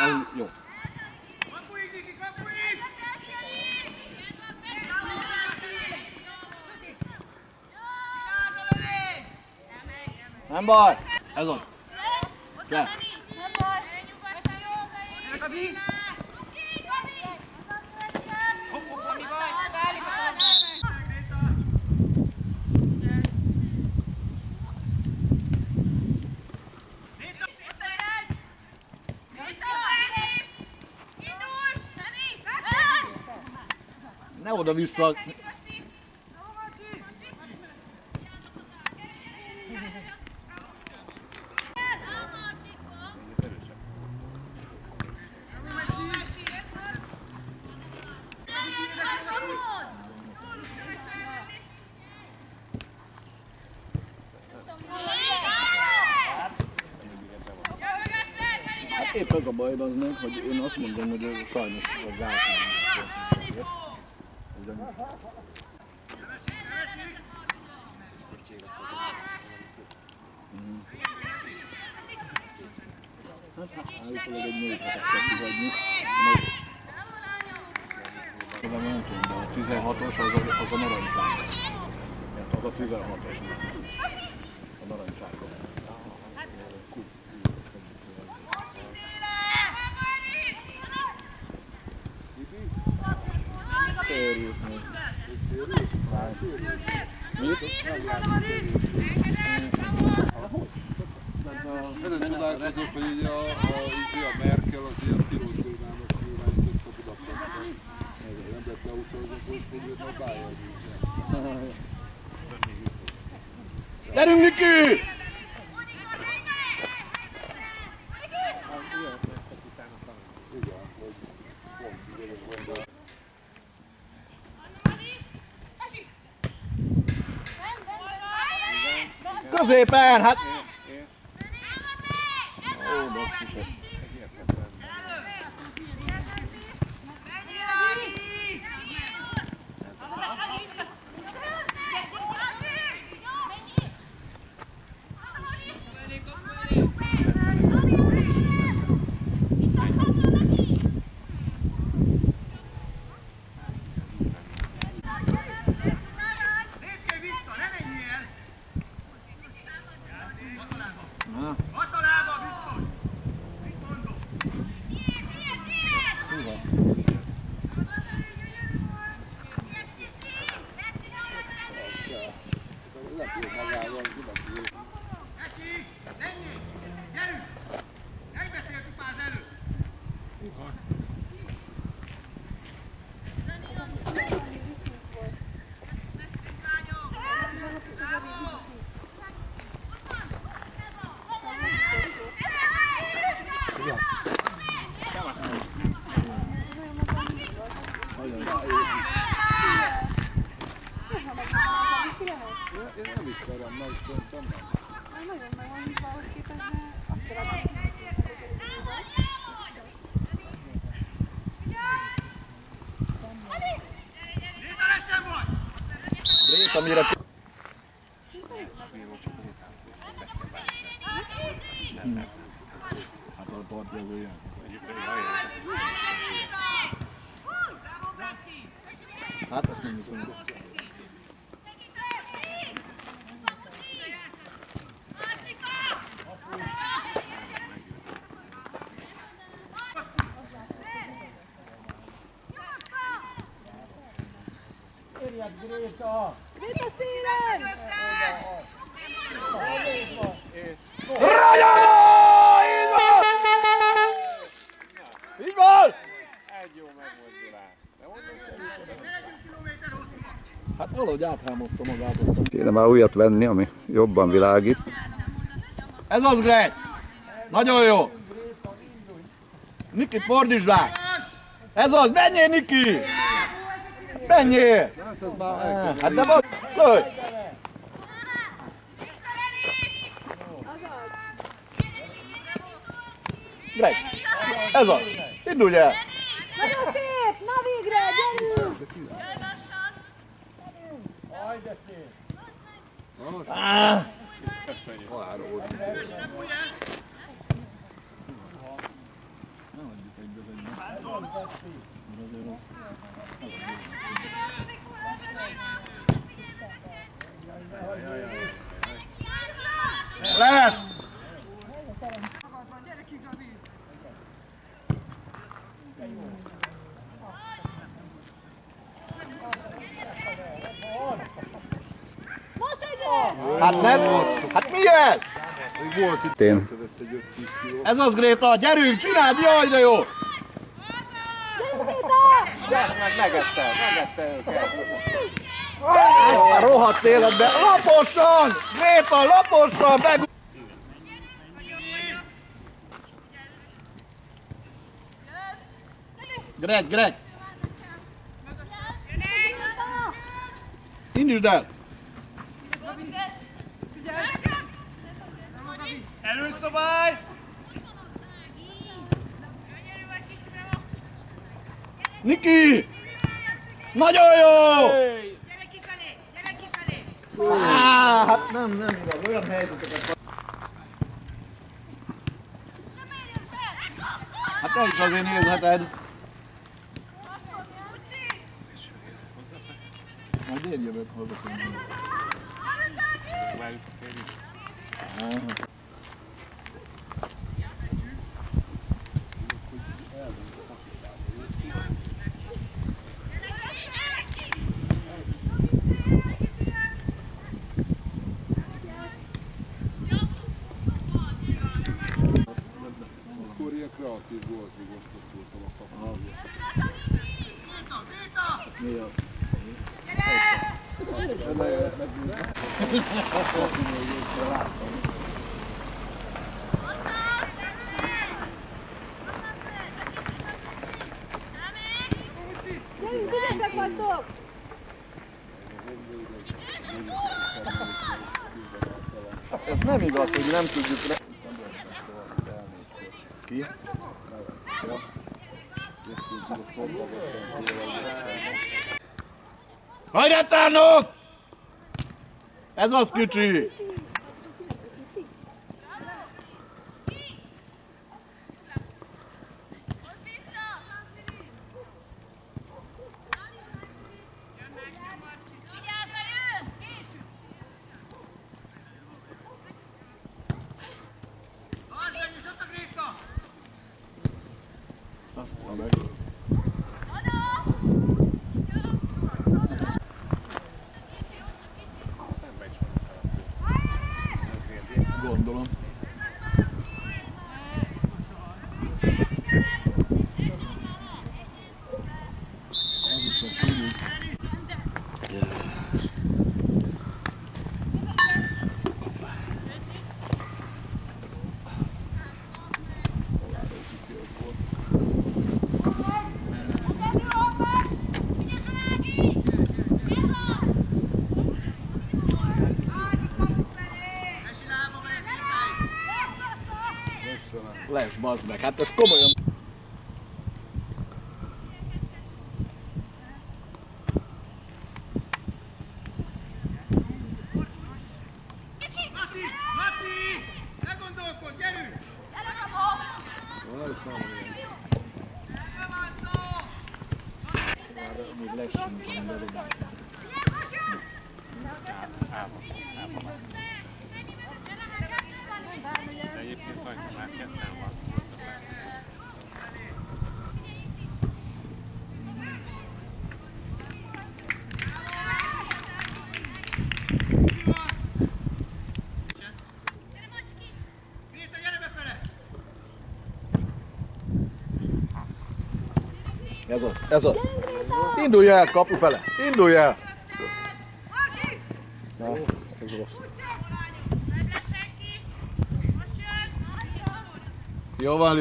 Jó. Nem baj! Ez az! Kell! Nem baj! Ne oda-vissza! Épp ez a baj az meg, hogy én azt mondom, hogy sajnos a gátban. Hát állítólag egy 4 hetet kell kihagyni. Nem tudom, de a 16-os az a narancssárga. Az a 16-os. A narancssárga. Térjük meg. Ezen csodálkozok, hogy így a Merkel az ilyen pilótőrnának irányított a Budapestre. Nem lett leautózni, hogy fogjuk majd bájolni. Gyerünk, Niki! Középen, hát! Ó, basszus. Én nem ismerem meg, szerintem nem. Nagyon meg van hívva, hogy képezne, akkor a Rét, amire... Hát a parti az olyan. Hát ezt nem hiszem. Greta! Greta szélen! Ragyogó! Így van! Egy jó megmozdulás. Hát valahogy áthámozta magát. Kéne már újat venni, ami jobban világít. Ez az, Greg! Nagyon jó! Niki, fordítsd rá! Ez az, menjél, Niki! Menjél! Hát de most, lőj! Greg, ez az! Indulj el! Nagyon szép! Na végre, gyerünk! Aj, de szép! Halálra volt. Lehet! Hát ne! Hát milyen? Volt itt Én. egy 5-10 kiló. Ez az, Gréta, gyerünk, csináld, jaj, de jó! Megette őket. A rohadt életben, laposan! Gréta, laposan, meg... Greg! Indítsd el! Előszabály! Niki! Nagyon jó! Gyere kifelé! Gyere kifelé! Hát nem igaz, olyan helyzeteket. Hát te is azért nézheted. Majd én jövök hozzá. Akkor ilyen kreatív volt, hogy ott voltam a kapcsolatban. Mi az? Gyerünk, ügyesek vagytok! Ez nem igaz, hogy nem tudjuk... Ki? Hajrátárnok! Ez az, kicsi! Azt mondom meg. Gondolom. Ez is a tudjuk. Les, bazd meg, hát ez komolyan. Még lessünk, hanem bedobálunk. De egyébként rajta már ketten van. Ez az. Indulj el, kapu fele. Indulj el. Na, ez rossz. Jó van, Lü.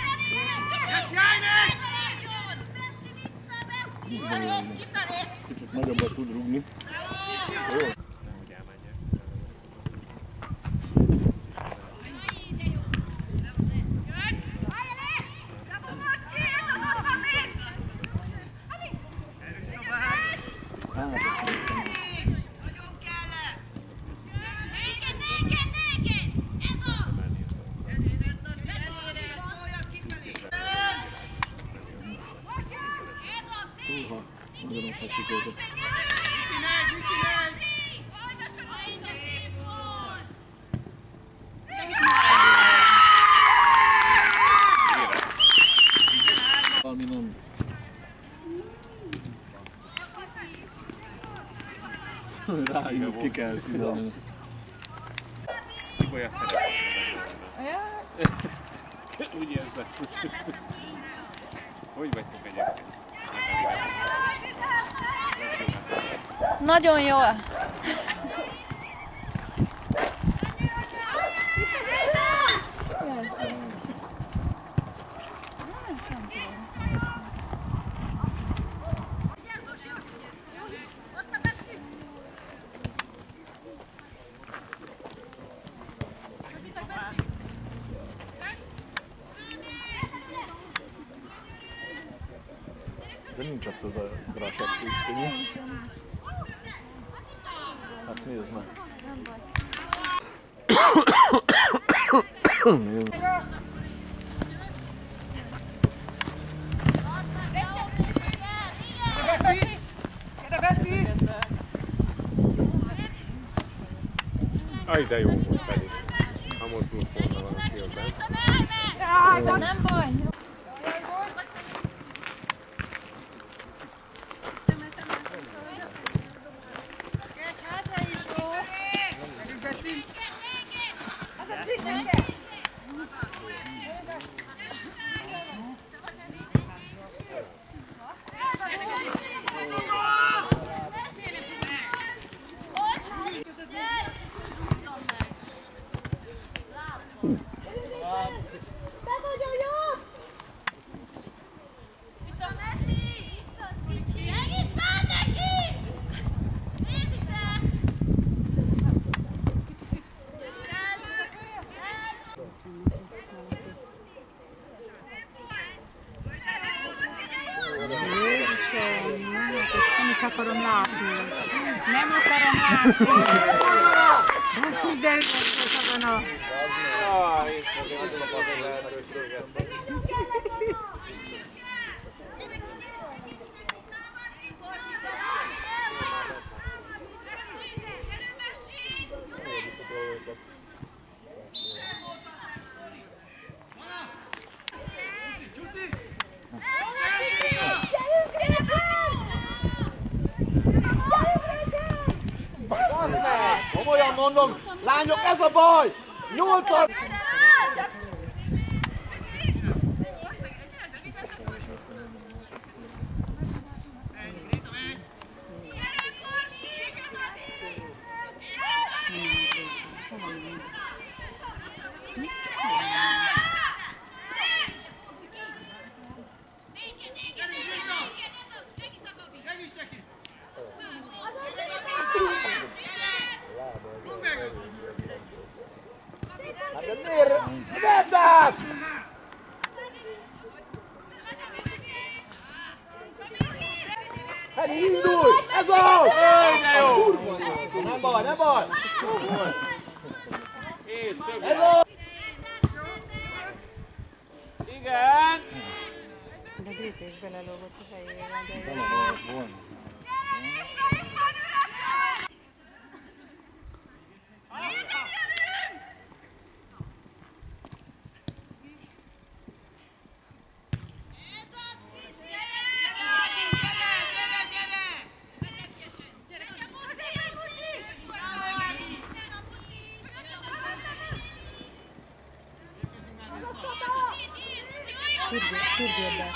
Kicsit Nagyobbat tud rúgni. Jó? Nem, hogy elmenjek. Túlha, nagyon oszhatjuk őket. Valami nem. Rájön, ki kell fizetni. Olyan szeretem. Úgy érzem. Hogy vagytok egyébként? Nagyon jól. De nincs ott az a grását tisztényi. Hát nézd meg. Aj, de jó volt pedig. Ha mozdult volna valaki a bent. Nem baj. Nem is akarom látni. Nem akarom látni. Basszus, de ügyes van a... Jaj, és azért azon a lehetőséget. Komolyan mondom, lányok, ez a baj! 8-an! Hát de miért? Vedd át! Hedi, indulj! Ez az! Nem baj, nem baj! És több. Ez az! Igen! De Grítés belelógott a fejével, de jó. Sürgőbbek.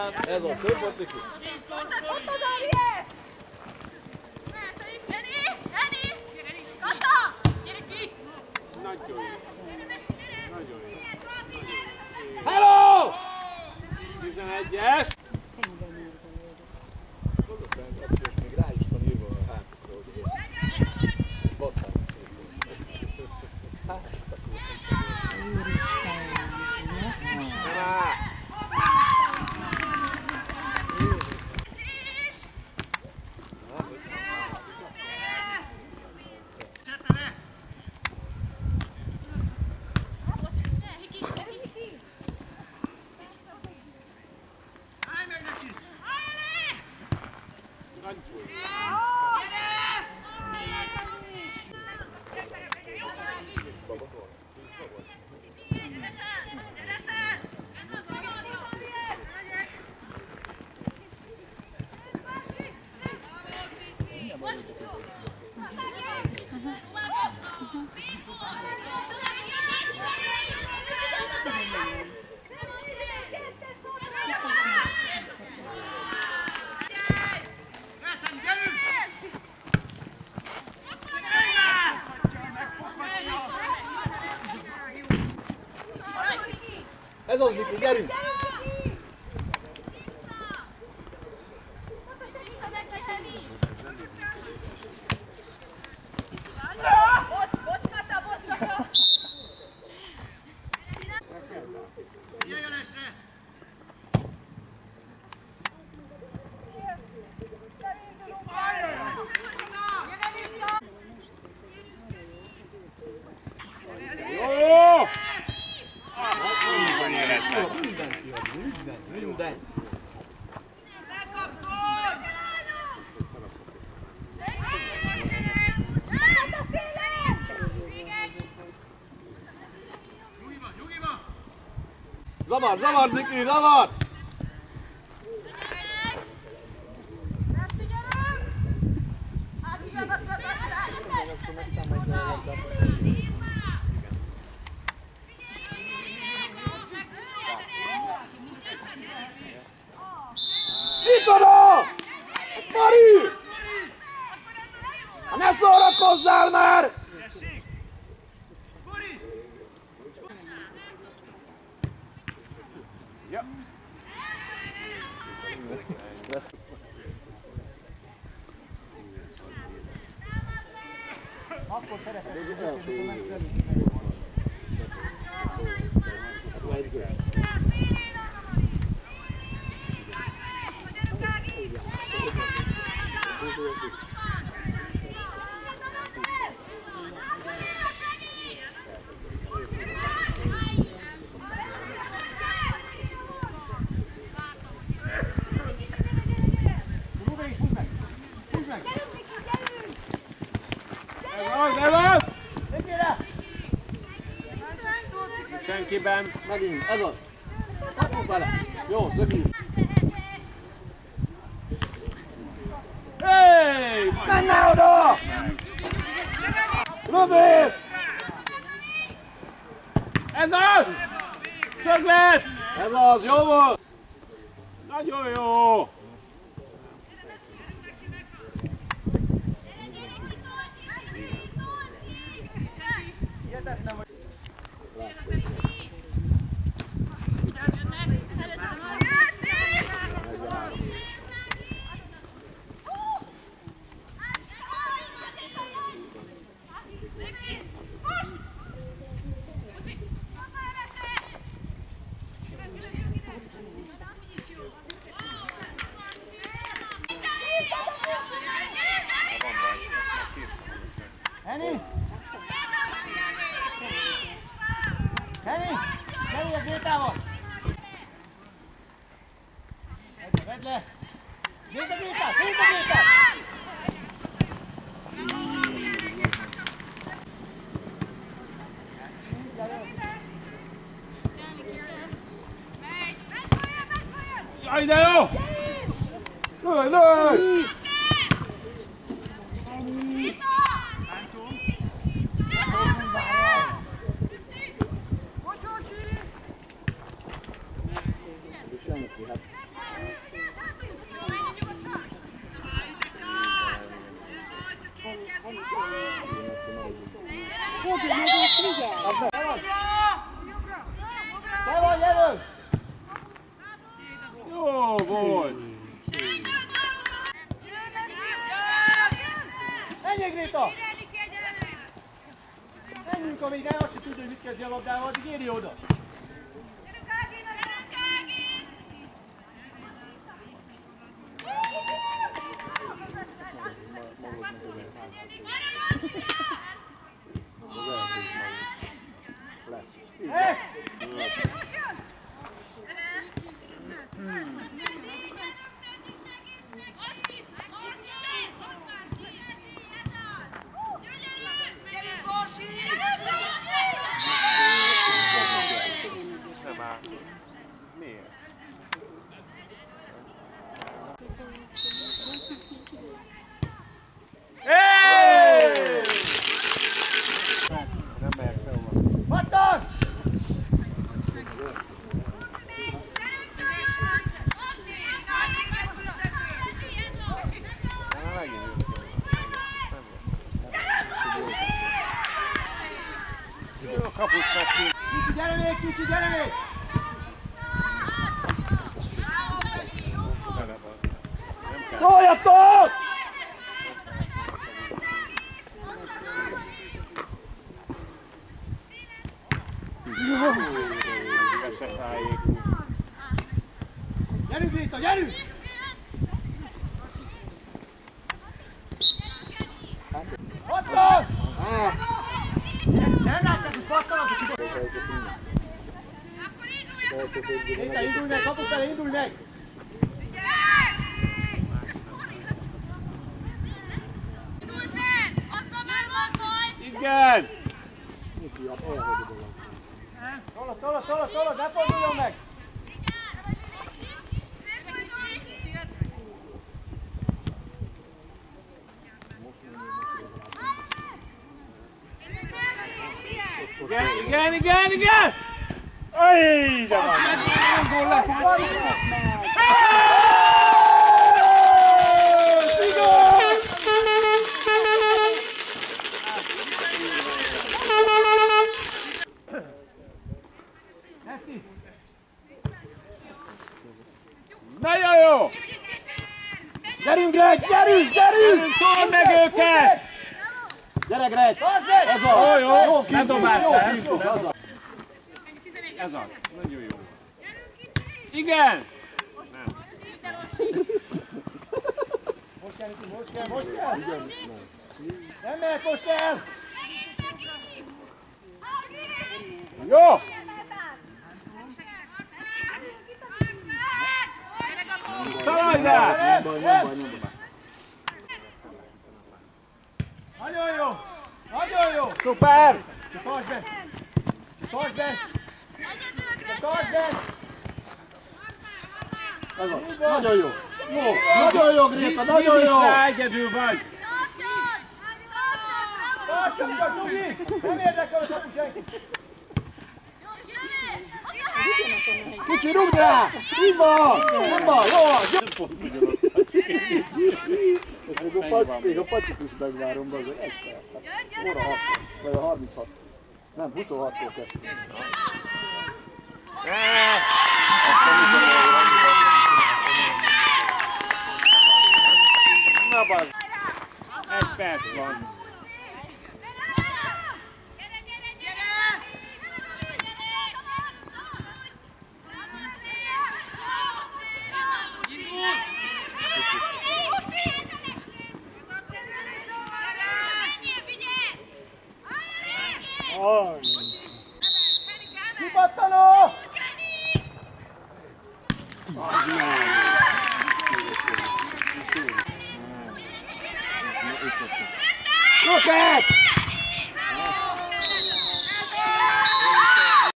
Ez a több volt neki. Nagyon jó. Nagyon jó. Hello! 11-es. Még rá is van írva a hátukra, hogy bocsánat szépen. Ez az, Miki, gyerünk! Minden! Zavar, Miki, zavar! Micsoda! Mari! Ne szórakozzál már! Akkor szeretem, Senkiben. Megint, ez az! Kapjuk bele! Jó, szökjünk! Hey! Menne oda! Rövid! Ez az! Szöglet! Ez az, jó volt! Nagyon jó! Henny! Henny! Gyerünk a Gétával! Vedd le! Nézd a Gétát! Nézd a Gétát! Jaj, de jó! Lőj, lőj! Gyögi, meg és vigyázz! Te vagy elő! Jó volt! Menjél, Gréta! Menjünk, amíg el azt tudja, hogy mit kezdj a labdával, addig érj oda! Kicsi, gyere még, kicsi, gyere még! Szóljatok! Gyerünk, Rita, gyerünk! Pattan! Nem látják, hogy pattanak, hogy tudod! Rita, indulj meg, kapu fele, indulj meg! Igen! Tolod, ne forduljon meg! Igen! Ajj, de van! Nem gól lett! Nagyon jó! Gyerünk, Greg, gyerünk! Told meg őket! Gyere, Greg! Ez az! Jó, ne dobáltál! Ez az, nagyon jó. Igen! Most kell! Nem mehet most el! Jó! Szaladj rá! Nagyon jó! Szuper! Tartsd be! Ez az. Nagyon jó! Nagyon jó, Gréta, nagyon jó! Egyedül vagy! Tartsunk a Zsugi! Nem érdekel a kapu senki! Kicsi, rúgd rá! Így van! Nem baj, jó van! Még a patyit is megvárom, de azért egy kell. Óra 6, vagy a 36. Nem, 26-tól kezdve. Na bazd! Egy perc van. Kipattanó! Rocket!